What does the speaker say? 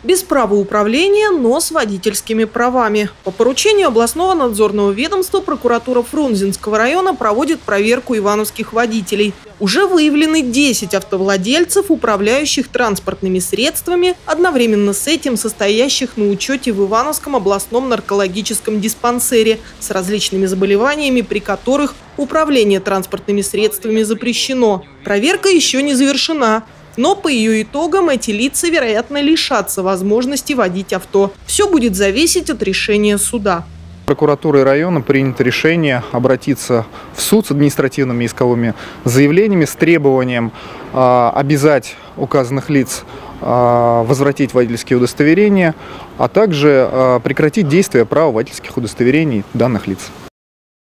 Без права управления, но с водительскими правами. По поручению областного надзорного ведомства прокуратура Фрунзенского района проводит проверку ивановских водителей. Уже выявлены 10 автовладельцев, управляющих транспортными средствами, одновременно с этим состоящих на учете в Ивановском областном наркологическом диспансере с различными заболеваниями, при которых управление транспортными средствами запрещено. Проверка еще не завершена. Но по ее итогам эти лица, вероятно, лишатся возможности водить авто. Все будет зависеть от решения суда. Прокуратурой района принято решение обратиться в суд с административными исковыми заявлениями с требованием обязать указанных лиц возвратить водительские удостоверения, а также прекратить действие права водительских удостоверений данных лиц.